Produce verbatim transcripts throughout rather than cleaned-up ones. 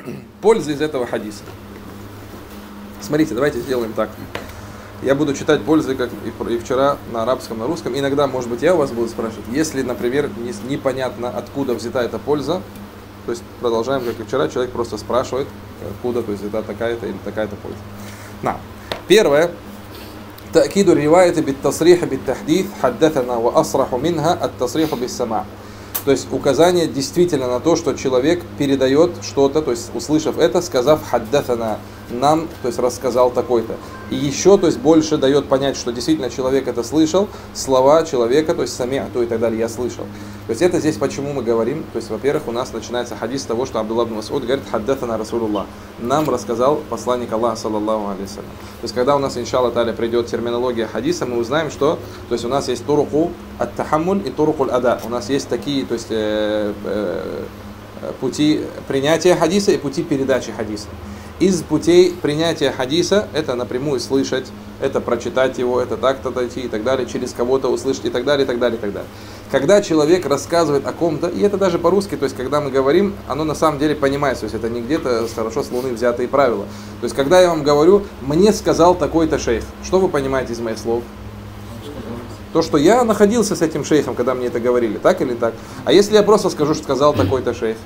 Польза из этого хадиса. Смотрите, давайте сделаем так. Я буду читать пользы, как и вчера, на арабском, на русском. Иногда, может быть, я у вас буду спрашивать. Если, например, непонятно, откуда взята эта польза, то есть продолжаем, как и вчера, человек просто спрашивает, откуда, то есть взята такая-то или такая-то польза. На. Первое. تأكيد الرواية بالتصريح بالتحديث حدثنا وأصرح منها التصريح بالسماع. То есть указание действительно на то, что человек передает что-то, то есть услышав это, сказав «хаддаthana», нам, то есть рассказал такой-то. И еще, то есть больше дает понять, что действительно человек это слышал, слова человека, то есть сами'ту и так далее, я слышал. То есть это здесь почему мы говорим, то есть, во-первых, у нас начинается хадис с того, что Абдулла ибн Мас'уд говорит «хаддаthana Расулуллах», нам рассказал посланник Аллаха, саллаллаху алейхи вассалям. То есть когда у нас, иншалла та'аля, придет терминология хадиса, мы узнаем, что, то есть у нас есть туруку ат-тахаммуль и туруку аль-ада. У нас есть такие, то есть э, э, пути принятия хадиса и пути передачи хадиса. Из путей принятия хадиса это напрямую слышать, это прочитать его, это так-то дойти и так далее, через кого-то услышать и так далее, и так далее, и так далее. Когда человек рассказывает о ком-то, и это даже по-русски, то есть когда мы говорим, оно на самом деле понимается, то есть это не где-то хорошо с луны взятые правила. То есть когда я вам говорю, мне сказал такой-то шейх, что вы понимаете из моих слов? То, что я находился с этим шейхом, когда мне это говорили, так или так? А если я просто скажу, что сказал такой-то шейх?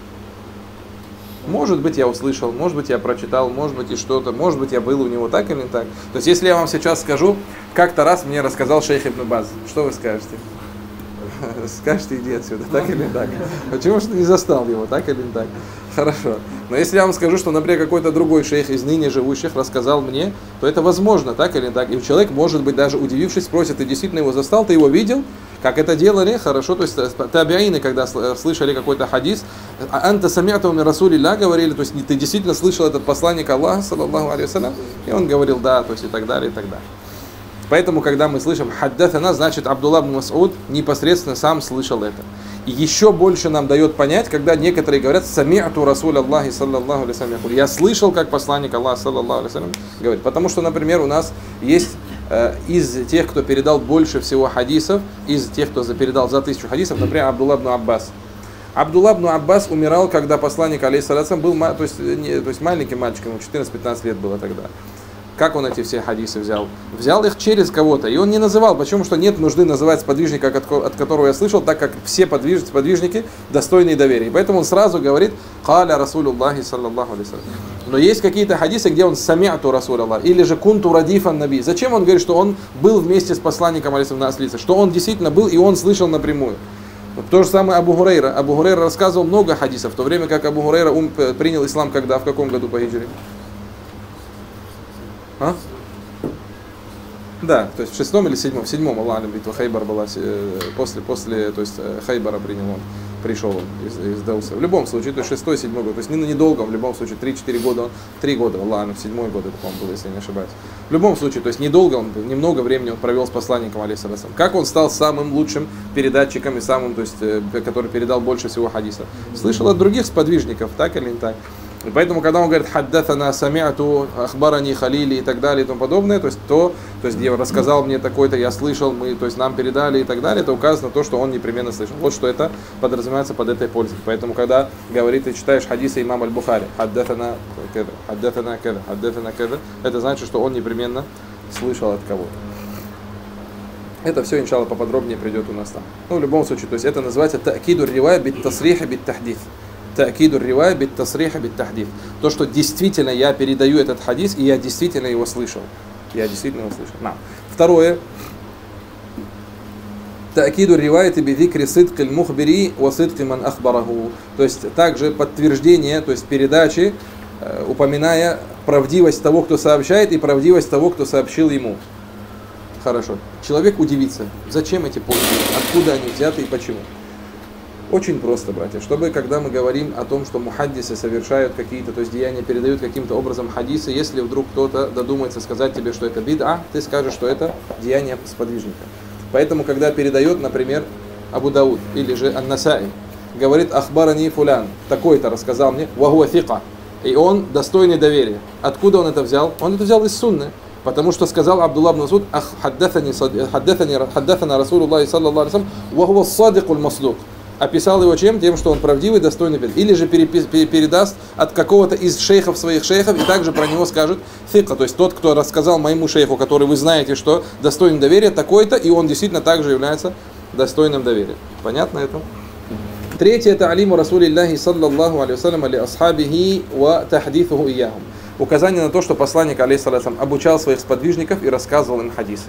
Может быть, я услышал, может быть, я прочитал, может быть, и что-то, может быть, я был у него, так или не так. То есть, если я вам сейчас скажу, как-то раз мне рассказал шейх Ибн Баз, что вы скажете? Скажете, иди отсюда, так или не так? Почему что не застал его, так или не так? Хорошо. Но если я вам скажу, что, например, какой-то другой шейх из ныне живущих рассказал мне, то это возможно, так или не так? И человек, может быть, даже удивившись, спросит, ты действительно его застал, ты его видел? Как это делали? Хорошо. То есть табиины, когда слышали какой-то хадис, «Анта сами'ту мин Расулилля», говорили, то есть ты действительно слышал этот посланник Аллаха, саллаллаху алейхи вассалям? И он говорил, да, то есть и так далее, и так далее. Поэтому, когда мы слышим «хаддаthана», значит, Абдулла ибн Мас'уд непосредственно сам слышал это. И еще больше нам дает понять, когда некоторые говорят «сами'ту Расуль Аллахи, саллаллаху алейхи вассалям». Я слышал, как посланник Аллаха, саллаллаху алейхи вассалям, говорит. Потому что, например, у нас есть э, из тех, кто передал больше всего хадисов, из тех, кто передал за тысячу хадисов, например, Абдулла ибн Аббас. Абдулла ибн Аббас умирал, когда посланник, алейхиссалям, был то есть, не, то есть маленьким мальчиком, ему четырнадцать-пятнадцать лет было тогда. Как он эти все хадисы взял? Взял их через кого-то. И он не называл. Почему? Что нет нужды называть сподвижника, от которого я слышал, так как все подвижники, сподвижники достойны доверия. Поэтому он сразу говорит «Каля Расулуллахи саллаллаху алейхи вассалям». Но есть какие-то хадисы, где он «Сами'ту Расулаллах» или же «Кунту радифан наби». Зачем он говорит, что он был вместе с посланником алейхи на ослице? Что он действительно был и он слышал напрямую. То же самое Абу Хурейра. Абу Хурейра рассказывал много хадисов, в то время как Абу Хурейра ум, принял ислам когда? В каком году по хиджре? А? Да, то есть в шестом или седьмом, в седьмом, Аллах, битва Хайбар была, после, после, то есть Хайбара принял он, пришел он из, из Дауса. В любом случае, то есть шестой, седьмой год, то есть не недолго, в любом случае, три-четыре года, три года, Аллах, в седьмой год это, по-моему, было, если я не ошибаюсь. В любом случае, то есть недолго он, немного времени он провел с посланником, алейхиссалям. Как он стал самым лучшим передатчиком и самым, то есть, который передал больше всего хадисов? Слышал от других сподвижников, так или не так? И поэтому, когда он говорит «хаддаthana сами'ту ахбарани халили» и так далее и тому подобное, то есть то, то есть где он рассказал мне такой-то, я слышал, мы, то есть нам передали и так далее, это указано на то, что он непременно слышал. Вот что это подразумевается под этой пользой. Поэтому, когда говорит, ты читаешь хадисы имама аль-Бухари «хаддаthana кеда», «хаддаthana кеда», «хаддаthana кеда», это значит, что он непременно слышал от кого-то. Это все, иншалла, поподробнее придет у нас там. Ну, в любом случае, то есть это называется «та'киду ривая бит тасриха бит тахдиф». Та'киду ривая бит тасриха бит тахдиф. То, что действительно я передаю этот хадис, и я действительно его слышал. Я действительно его слышал. На. Второе. Та'киду ривая би зикри сидки аль-мухбири ва сидки ман ахбараху. То есть также подтверждение, то есть передачи, э, упоминая правдивость того, кто сообщает, и правдивость того, кто сообщил ему. Хорошо. Человек удивится, зачем эти пользы, откуда они взяты и почему. Очень просто, братья, чтобы, когда мы говорим о том, что мухаддисы совершают какие-то, то есть деяния, передают каким-то образом хадисы, если вдруг кто-то додумается сказать тебе, что это бид'а, ты скажешь, что это деяние сподвижника. Поэтому, когда передает, например, Абу Дауд или же Ан-Насаи, говорит «Ахбарани фулян», такой-то рассказал мне, «Вахуа фика», и он достойный доверия. Откуда он это взял? Он это взял из сунны. Потому что сказал Абдулла ибн Мас'уд «Хаддаthани Расулуллахи саллаллаху алейхи вассалям, ва хуа ас-садиқуль маслук». описал его чем? Тем, что он правдивый, достойный. Или же передаст от какого-то из шейхов своих шейхов, и также про него скажет фика, то есть тот, кто рассказал моему шейху, который вы знаете, что достойный доверия, такой-то, и он действительно также является достойным доверия. Понятно это? Третье — это алиму Расулиллахи саллаллаху алейхи вассалям али асхабихи ва тахдифуху ияхум. Указание на то, что посланник алейхиссалям обучал своих сподвижников и рассказывал им хадисы.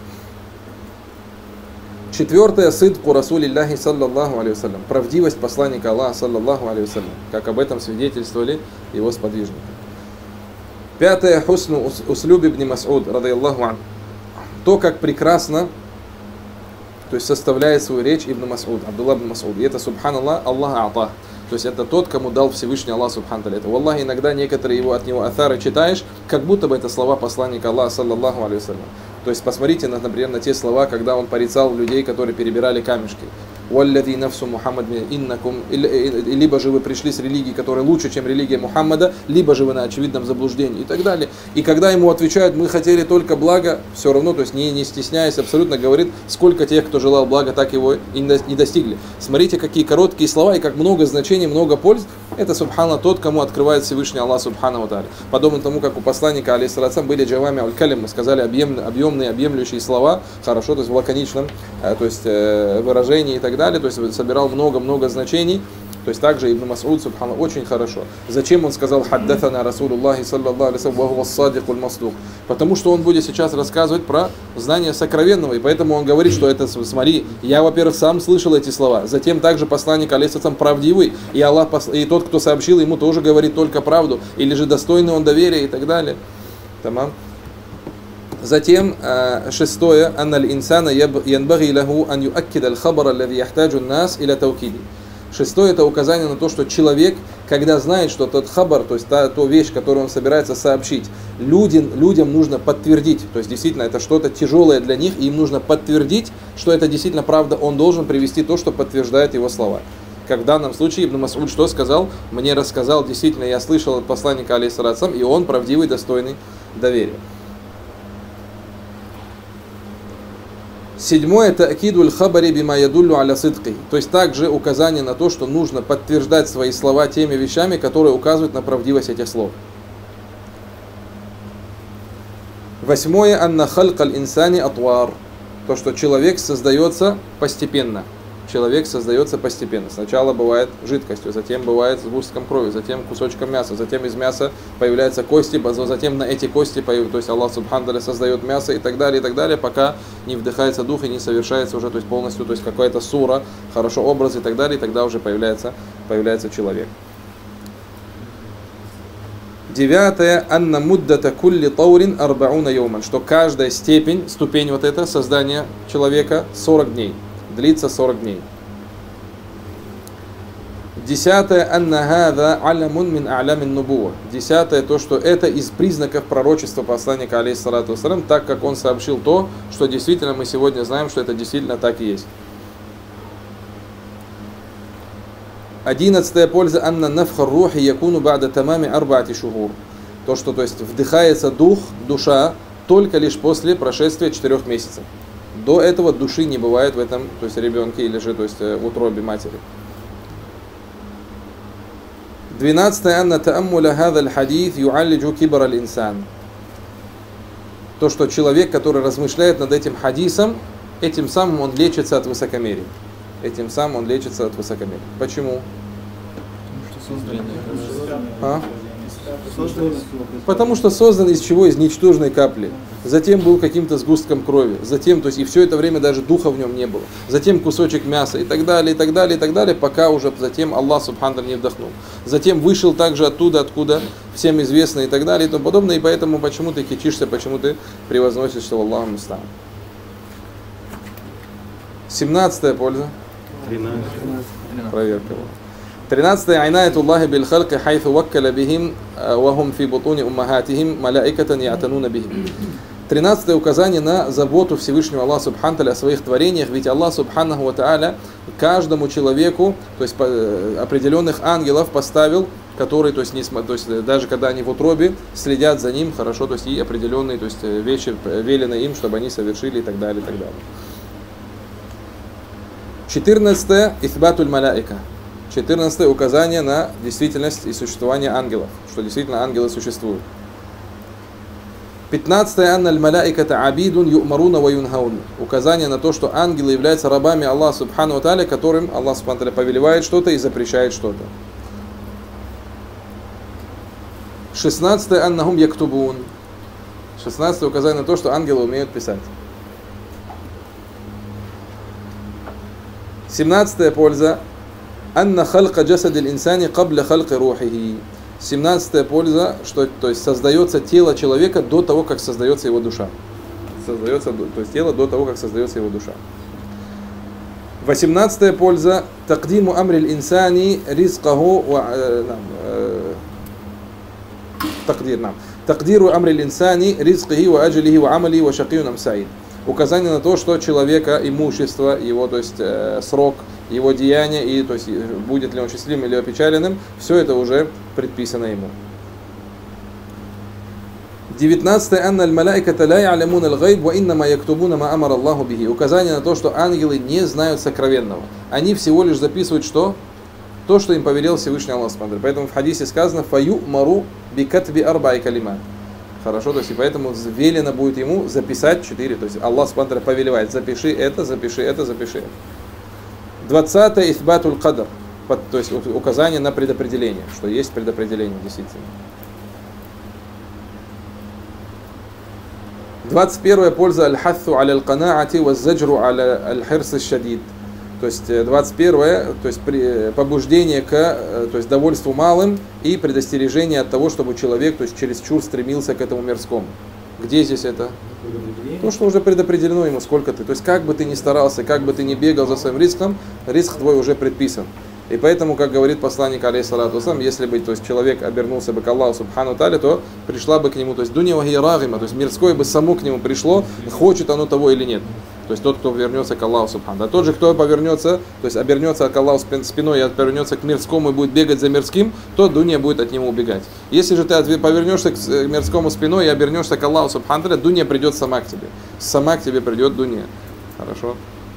Четвертое — сидку Расулиллахи саллаллаху алейхи вассалям. Правдивость посланника Аллаха саллаллаху алейхи вассалям, как об этом свидетельствовали его сподвижники. Пятое — хусну услюб ибн Мас'уд радийаллаху ан. То, как прекрасно, то есть составляет свою речь Ибн Мас'уд, Абдулла ибн Мас'уд. И это, субханаллах, Аллах а'та. То есть это тот, кому дал Всевышний Аллах, субхану. Это, валлахи, иногда некоторые его, от него аthары читаешь, как будто бы это слова посланника Аллаха, саллаллаху алейхи вассалям. То есть посмотрите, например, на те слова, когда он порицал людей, которые перебирали камешки. «Валлади нафсу Мухаммад иннакум». Либо же вы пришли с религией, которая лучше, чем религия Мухаммада, либо же вы на очевидном заблуждении и так далее. И когда ему отвечают, мы хотели только блага, все равно, то есть не, не стесняясь, абсолютно говорит, сколько тех, кто желал блага, так его и не достигли. Смотрите, какие короткие слова и как много значений, много польз. Это, субхана, тот, кому открывает Всевышний Аллах, субхану ва тааля. Подобно тому, как у посланника, алейхиссалям, были джавами аль-калим, мы сказали объем, объемные, объемлющие слова, хорошо, то есть в лаконичном, то есть выражении и так далее, то есть собирал много-много значений. То есть также Ибн Мас'уд, субхана, очень хорошо. Зачем он сказал «Хаддатана Расулуллахи саллаллаху алейхи ва саллям ва хува ас-садикуль масдук»? Потому что он будет сейчас рассказывать про знание сокровенного, и поэтому он говорит, что это, смотри, я, во-первых, сам слышал эти слова, затем также посланник алейхиссалям правдивый, и Аллах, и тот, кто сообщил ему, тоже говорит только правду, или же достойный он доверия и так далее. Тамам. Затем шестое, анналь инсана янбаги лаху ан юаккид аль-хабар аллади яхтаджу ан-нас иля таукиди. Шестое — это указание на то, что человек, когда знает, что тот хабар, то есть та, та вещь, которую он собирается сообщить, людям, людям нужно подтвердить, то есть действительно это что-то тяжелое для них, и им нужно подтвердить, что это действительно правда, он должен привести то, что подтверждает его слова. Как в данном случае Ибн Мас'уд что сказал? Мне рассказал, действительно, я слышал от посланника, алейхиссалям, и он правдивый, достойный доверия. Седьмое — это акидуль хабари бима ядуллю аля сидки. То есть также указание на то, что нужно подтверждать свои слова теми вещами, которые указывают на правдивость этих слов. Восьмое — анна халкаль инсани атвар. То, что человек создается постепенно. Человек создается постепенно. Сначала бывает жидкостью, затем бывает сгустком крови, затем кусочком мяса, затем из мяса появляются кости, затем на эти кости, то есть Аллах субхану ва тааля создает мясо и так далее, и так далее, пока не вдыхается дух и не совершается уже, то есть полностью, то есть какая-то сура, хорошо образ и так далее, и тогда уже появляется, появляется человек. Девятое, анна муддата кулли таурин арбауна йоман, что каждая степень, ступень вот это, создания человека сорок дней. Длится сорок дней. Десятое, анна хаза алямун мин а'лямин нубуа. Десятое, то, что это из признаков пророчества посланника, алейхиссалату вассалям, так как он сообщил то, что действительно мы сегодня знаем, что это действительно так и есть. Одиннадцатая польза, анна нафхар рухи якуну ба'да тамами арбаати шухур. То, что, то есть, вдыхается дух, душа, только лишь после прошествия четырех месяцев. До этого души не бывает в этом, то есть ребенке или же, то есть в утробе матери. Двенадцатое, анна тааммуля хазаль хадис юаллиджу кибар аль-инсан. То, что человек, который размышляет над этим хадисом, этим самым он лечится от высокомерия. Этим самым он лечится от высокомерия. Почему? А? Потому что создан из чего? Из ничтожной капли. Затем был каким-то сгустком крови. Затем, то есть и все это время даже духа в нем не было. Затем кусочек мяса и так далее, и так далее, и так далее, пока уже затем Аллах субхану не вдохнул. Затем вышел также оттуда, откуда всем известно и так далее и тому подобное. И поэтому почему ты кичишься, почему ты превозносишь, что Аллах мустан. Семнадцатая польза. Проверка. тринадцатое. Айнаятуллахи бил халки хайфу ваккаля бихим вахум фи бутуни уммахатихим малаикатан я'тануна бихим. Тринадцатое указание на заботу Всевышнего Аллаха субхану ва тааля о своих творениях, ведь Аллах субханаху ва тааля каждому человеку, то есть определенных ангелов поставил, которые, то есть, не, то есть даже когда они в утробе, следят за ним, хорошо, то есть и определенные, то есть вещи велено им, чтобы они совершили и так далее, и так далее. четырнадцатое. Ифбатуль маляика. четырнадцатое. Указание на действительность и существование ангелов. Что действительно ангелы существуют. пятнадцатое. Анналь маляиката абидун ю'маруна ва юнхаун. Указание на то, что ангелы являются рабами Аллаха субхану ва тааля, которым Аллах субхану ва тааля повелевает что-то и запрещает что-то. шестнадцатое. Аннахум яктубун. шестнадцатое. Указание на то, что ангелы умеют писать. семнадцатая польза. Анна халка джасадиль инсани кабля халки рухихи. семнадцатая польза, что то есть создается тело человека до того, как создается его душа. Создается, то есть тело до того, как создается его душа. восемнадцатая польза. Такдиму амриль инсани ризкаху ва такдир нам. Такдиру амриль инсани ризкихи ва аджлихи ва амали ва шакиюн ам саид. Указание на то, что человека имущество, его, то есть э, срок, его деяния, и то есть будет ли он счастливым или опечаленным, все это уже предписано ему. девятнадцатое. Анна аль-маляиката ла я'лямун аль-гайб ва иннама яктубуна ма амара Аллаху бихи. Указание на то, что ангелы не знают сокровенного. Они всего лишь записывают что? То, что им повелел Всевышний Аллах. Поэтому в хадисе сказано «Фаю мару бикатби арбаи калимат». Хорошо, то есть и поэтому велено будет ему записать четыре. То есть Аллах Субхану повелевает: запиши это, запиши это, запиши это. двадцатое. Ифбатуль кадр. То есть указание на предопределение, что есть предопределение действительно. двадцать первая польза. Аль-хатту аля аль-канаати ва заджру аля аль-хирс аль-шадид. То есть двадцать первое, то есть побуждение к то есть довольству малым и предостережение от того, чтобы человек то есть чересчур стремился к этому мирскому. Где здесь это? То, что уже предопределено ему, сколько ты. То есть как бы ты ни старался, как бы ты ни бегал за своим риском, риск твой уже предписан. И поэтому, как говорит посланник алейхиссалату вассалам, если бы то есть, человек обернулся бы к Аллаху субхану тааля, то пришла бы к нему, то есть дуня вахи рагима, то есть мирское бы само к нему пришло, хочет оно того или нет. То есть тот, кто вернется к Аллаху субхану. А тот же, кто повернется, то есть обернется к Аллаху спиной и повернется к мирскому и будет бегать за мирским, то дуня будет от него убегать. Если же ты повернешься к мирскому спиной и обернешься к Аллаху субхану тааля, дуня придет сама к тебе. Сама к тебе придет дуня. Хорошо?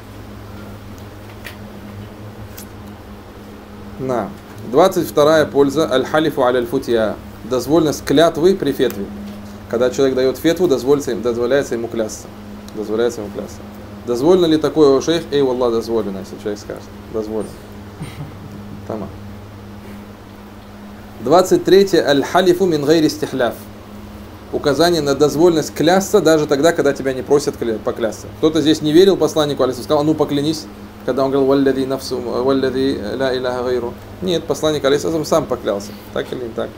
На. двадцать вторая польза. Аль-халифу аль-футия. Дозвольность клятвы при фетве. Когда человек дает фетву, дозволяется, дозволяется ему клясться. Дозволяется ему клясться. Дозволено ли такое, о шейх? Эй, валлах, дозволено, если человек скажет. Дозволено. Тама. двадцать третье. Аль-халифу мин гайри стихляф. Указание на дозвольность клясться даже тогда, когда тебя не просят поклясться. Кто-то здесь не верил посланнику, алейхиссалам, сказал: ну поклянись. Когда он говорил: «Валлади нафсу, валлади ла иляха гайру». Нет, посланник алейхиссалам сам поклялся. Так или не так?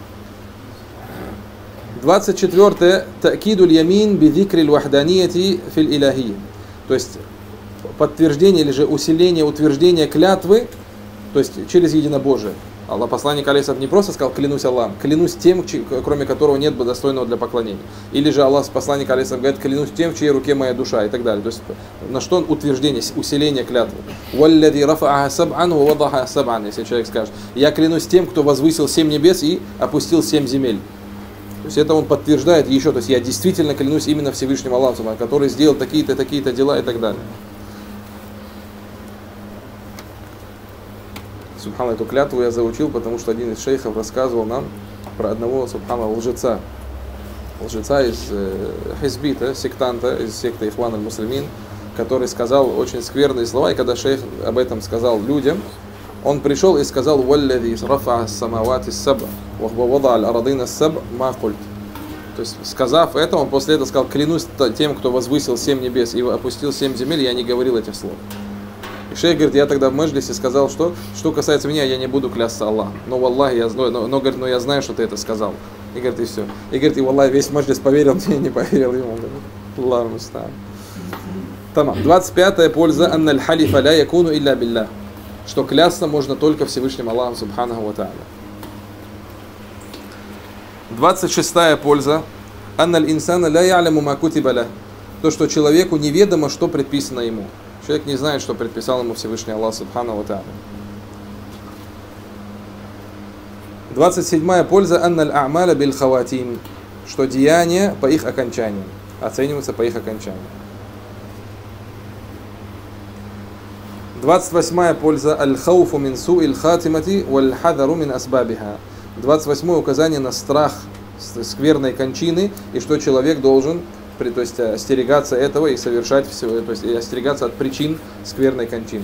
двадцать четвёртое. Та'кидуль ямин бидикриль вахданияти фил илахи. То есть подтверждение или же усиление утверждения клятвы, то есть через единобожие. Аллах, посланник алейхиссалам не просто сказал: клянусь Аллахом, клянусь тем, кроме которого нет бы достойного для поклонения. Или же Аллах, посланник алейхиссалам, говорит: клянусь тем, в чьей руке моя душа, и так далее. То есть на что он утверждение, усиление клятвы. Валлади рафа'аха саб'ан ва вадаха саб'ан. Если человек скажет: я клянусь тем, кто возвысил семь небес и опустил семь земель. То есть это он подтверждает еще, то есть я действительно клянусь именно Всевышним Аллахом, который сделал такие-то, такие-то дела и так далее. Субхана, эту клятву я заучил, потому что один из шейхов рассказывал нам про одного, субхана, лжеца. Лжеца из э, хизбита, сектанта, из секты Ихван аль-Муслимин, который сказал очень скверные слова, и когда шейх об этом сказал людям, он пришел и сказал: «Валлади рафа'а ас-самавати ас-саб'а ва вада'a аль-арадина ас-саб'а ма культ». То есть, сказав это, он после этого сказал: клянусь тем, кто возвысил семь небес и опустил семь земель, я не говорил этих слов. И шейх говорит: я тогда в маджлисе сказал, что что касается меня, я не буду клясться Аллахом. Но валлахи, я знаю, но, но, говорит, но я знаю, что ты это сказал. И говорит, и все. И говорит, и валлахи, весь маджлис поверил, мне не поверил ему. Аллаху муста'ан. Тамам. двадцать пятая польза. Анналь халифа ля якуну илля биллах. Что клясться можно только Всевышним Аллахом субханаху ва та'аля. двадцать шестая польза. Анналь инсана ля я'ляму ма кутиба лах. То, что человеку неведомо, что предписано ему. Человек не знает, что предписал ему Всевышний Аллах субханаху ва та'аля. двадцать седьмая польза. Анналь а'маля биль хаватим. Что деяния по их окончаниям. Оцениваются по их окончаниям. двадцать восьмая польза. Аль-хауфу мин су'иль хатимати валь-хадару мин асбабиха. двадцать восьмое указание на страх скверной кончины, и что человек должен, то есть, остерегаться этого и совершать все, то есть и остерегаться от причин скверной кончины.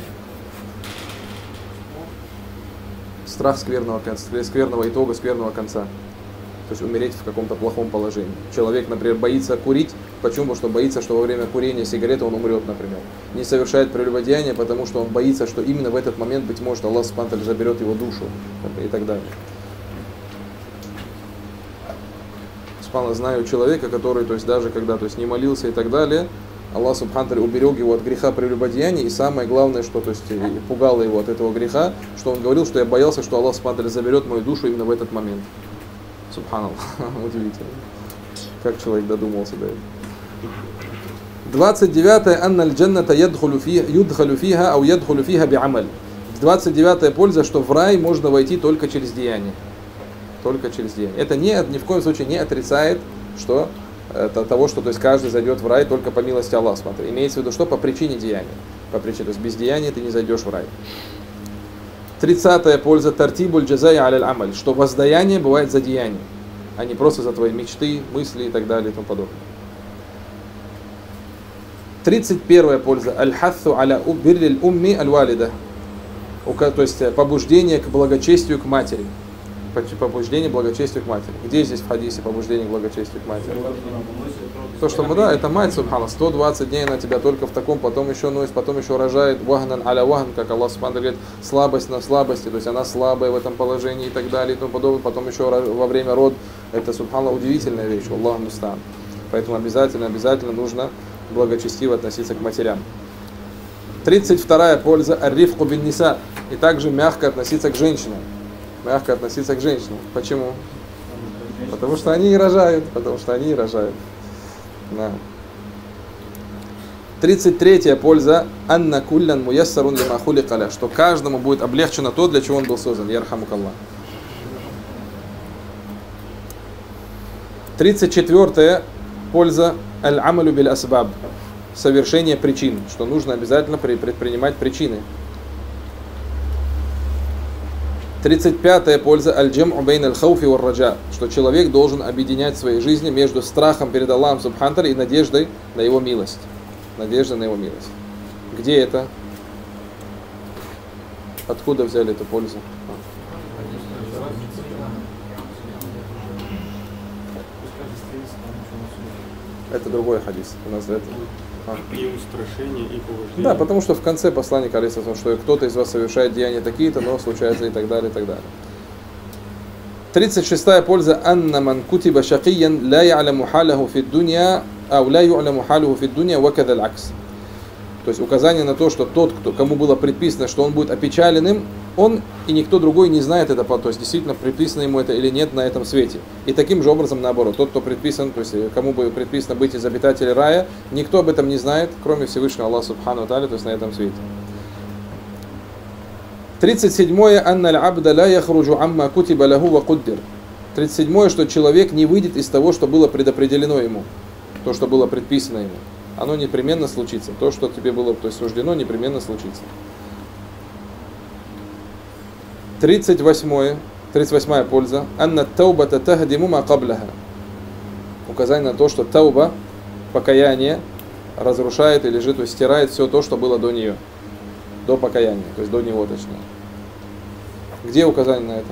Страх скверного, скверного итога, скверного конца. То есть умереть в каком-то плохом положении. Человек, например, боится курить. Почему? Потому что боится, что во время курения сигареты он умрет, например. Не совершает прелюбодеяние, потому что он боится, что именно в этот момент, быть может, Аллах Субхану ва Тааля заберет его душу и так далее. Субханаллах, знаю человека, который, то есть даже когда, то есть не молился и так далее, Аллах Субхану ва Тааля уберег его от греха прелюбодеяния, и самое главное, что, то есть, пугало его от этого греха, что он говорил, что я боялся, что Аллах Субхану ва Тааля заберет мою душу именно в этот момент. Субханаллах, удивительно, как человек додумался до этого. двадцать девятое. Анна аль-джанната юдхалу фиха ау юдхалу фиха би'амаль. двадцать девятая польза, что в рай можно войти только через деяние. Только через деяние. Это не, ни в коем случае не отрицает, что это того, что, то есть, каждый зайдет в рай только по милости Аллаха. Смотри. Имеется в виду, что по причине деяния. По причине, то есть без деяния ты не зайдешь в рай. тридцатая польза. Тартибуль джазай аль амаль, что воздаяние бывает за деяние, а не просто за твои мечты, мысли и так далее и тому подобное. тридцать первая польза. Аль-хатту аля бирриль умми аль-валида. То есть побуждение к благочестию к матери. Побуждение к благочестию к матери. Где здесь в хадисе побуждение к благочестию к матери? То, что мы, да, это мать, субхана, сто двадцать дней на тебя только в таком, потом еще носит, потом еще рожает, вахнан аля вахн, как Аллах Субхану говорит, слабость на слабости, то есть она слабая в этом положении и так далее и тому подобное, потом еще во время род, это, субхана, удивительная вещь, Аллах мустан. Поэтому обязательно, обязательно нужно благочестиво относиться к матерям. тридцать вторая польза. Ар-рифку бин ниса. И также мягко относиться к женщинам. Мягко относиться к женщинам. Почему? Потому что они и рожают. Потому что они и рожают. Да. тридцать третья польза. Анна куллян муяссарун лима хулика ля. Что каждому будет облегчено то, для чего он был создан. Ярхамукаллах. тридцать четвертая польза. Аль-амалю биль асбаб. Совершение причин. Что нужно обязательно предпринимать причины. тридцать пятая польза. Аль-джам'у бейн аль-хауфи вар-раджа. Что человек должен объединять в своей жизни между страхом перед Аллахом Субхану ва Тааля и надеждой на его милость. Надежда на его милость. Где это? Откуда взяли эту пользу? Это другой хадис. У нас это. А. И устрашение, и побуждение. Да, потому что в конце посланника алейхиссалям, что кто-то из вас совершает деяния такие-то, но случается и так далее, и так далее. тридцать шестая польза. Анна ман кутиба шакиян ла я'ламу халяху фид дунья, ау ла ю'ламу халюху фид дунья, ва кадаль акс. То есть указание на то, что тот, кто, кому было предписано, что он будет опечаленным, он и никто другой не знает это, то есть действительно предписано ему это или нет на этом свете. И таким же образом наоборот, тот, кто предписан, то есть кому бы предписано быть из обитателей рая, никто об этом не знает, кроме Всевышнего Аллаха Субхану ва Тааля, то есть на этом свете. тридцать седьмое. Анна аль-абда ла яхруджу амма кутиба лаху ва куддир. тридцать седьмое, что человек не выйдет из того, что было предопределено ему, то, что было предписано ему. Оно непременно случится. То, что тебе было, то есть, суждено, непременно случится. тридцать восьмое. тридцать восьмая польза. Анна таубата тахдиму ма кабляха. Указание на то, что тауба, покаяние, разрушает или же, то есть, стирает все то, что было до нее. До покаяния, то есть до него точнее. Где указание на это?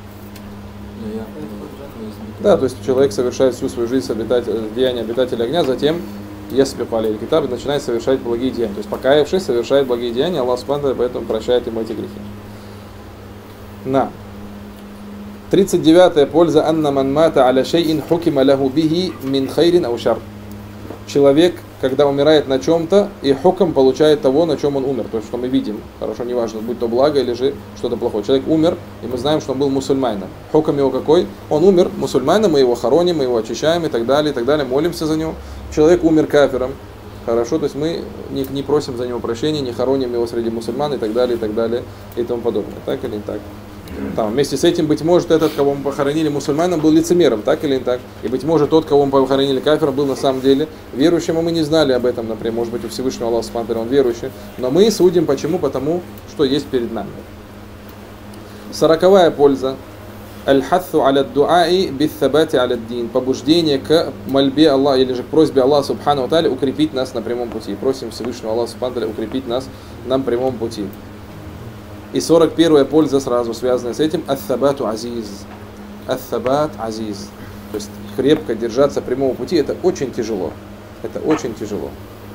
Да, то есть человек совершает всю свою жизнь обитатель, деяния обитателя огня, затем ясбику алейхи китаб, начинает совершать благие деяния. То есть покаявшись, совершает благие деяния, Аллах Субхану ва Тааля поэтому прощает ему эти грехи. На. тридцать девятая польза. Анна ман мата аля шейин хукима лаху бихи мин хайрин ау шар. Человек, когда умирает на чем-то, и хукам получает того, на чем он умер. То есть, что мы видим. Хорошо, неважно, будь то благо или же что-то плохое. Человек умер, и мы знаем, что он был мусульманином. Хукам его какой? Он умер мусульманином, мы его хороним, мы его очищаем и так далее, и так далее, молимся за него. Человек умер кафиром. Хорошо, то есть мы не, не просим за него прощения, не хороним его среди мусульман и так далее, и так далее, и тому подобное. Так или не так? Там, вместе с этим, быть может, этот, кого мы похоронили мусульманом, был лицемером, так или не так? И, быть может, тот, кого мы похоронили кафиром, был на самом деле верующим, и мы не знали об этом, например, может быть, у Всевышнего Аллаха Субхану ва Тааля он верующий. Но мы судим почему? Потому, что есть перед нами. Сороковая польза. Аль-хатту аля дуаи бит-табати аля дин. Побуждение к мольбе Аллаха или же к просьбе Аллаха Субхану ва Тааля укрепить нас на прямом пути. Просим Всевышнего Аллаха Субхану ва Тааля укрепить нас на прямом пути. И сорок первая польза сразу связанная с этим. Ат-табату азиз. Ат-табат азиз. То есть крепко держаться прямого пути, это очень тяжело. Это очень тяжело.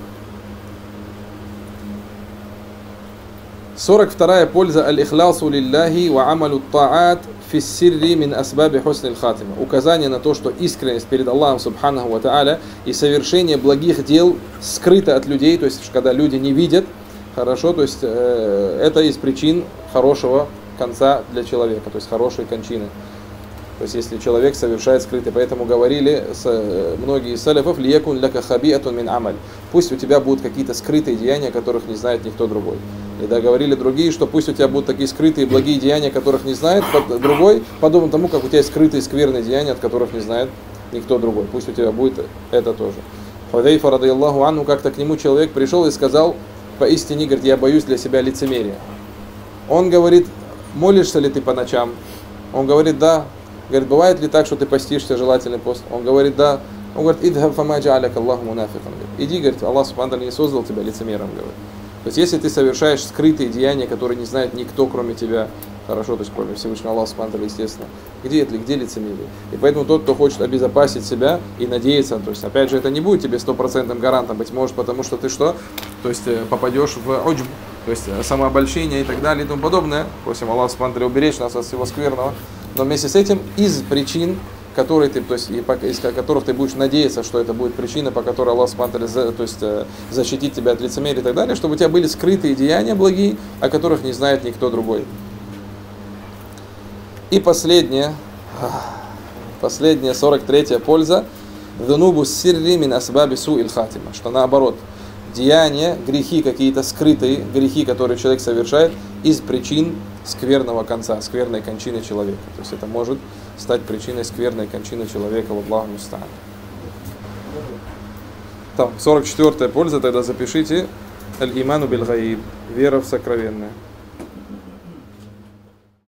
сорок вторая польза. Аль-ихлясу лилляхи ва амалу таат фиссирри мин асбаби хуснил хатима. Указание на то, что искренность перед Аллахом Субханаху ва Тааля и совершение благих дел скрыто от людей, то есть когда люди не видят, хорошо, то есть э, это из причин хорошего конца для человека, то есть хорошей кончины. То есть если человек совершает скрытый, поэтому говорили с, э, многие из салафов: лиякун ляка хабиатун мин амаль. Пусть у тебя будут какие-то скрытые деяния, которых не знает никто другой. И да, говорили другие, что пусть у тебя будут такие скрытые благие деяния, которых не знает другой, подобно тому, как у тебя есть скрытые скверные деяния, от которых не знает никто другой. Пусть у тебя будет это тоже. Худайфа радийаллаху анху, как-то к нему человек пришел и сказал: поистине, говорит, я боюсь для себя лицемерия. Он говорит: молишься ли ты по ночам? Он говорит: да. Говорит: бывает ли так, что ты постишься, желательный пост? Он говорит: да. Он говорит: идхаб фама джа'аляка Аллаху мунафикан. Иди, говорит, Аллах Субхану ва Тааля не создал тебя лицемером, говорит. То есть если ты совершаешь скрытые деяния, которые не знает никто, кроме тебя, хорошо, то есть кроме Всевышнего Аллаха Субхану ва Тааля, естественно, где это, где лицемерие? И поэтому тот, кто хочет обезопасить себя и надеяться, то есть опять же это не будет тебе стопроцентным гарантом, быть может, потому что ты что? То есть попадешь в уджб, то есть самообольщение и так далее и тому подобное. Просим Аллаха Субхану ва Тааля уберечь нас от всего скверного. Но вместе с этим из причин, которые ты, то есть, из которых ты будешь надеяться, что это будет причина, по которой Аллах Субхану ва Тааля, то есть, защитит тебя от лицемерия и так далее, чтобы у тебя были скрытые деяния благие, о которых не знает никто другой. И последняя, последняя, сорок третья польза. Дунубу сирри мин асбаби су'иль хатима. Что наоборот, деяния, грехи какие-то скрытые, грехи, которые человек совершает, из причин скверного конца, скверной кончины человека. То есть это может стать причиной скверной кончины человека. Валлаху муста'ан. Там, сорок четвёртая польза, тогда запишите. Аль-иману биль-гаиб. Вера в сокровенное.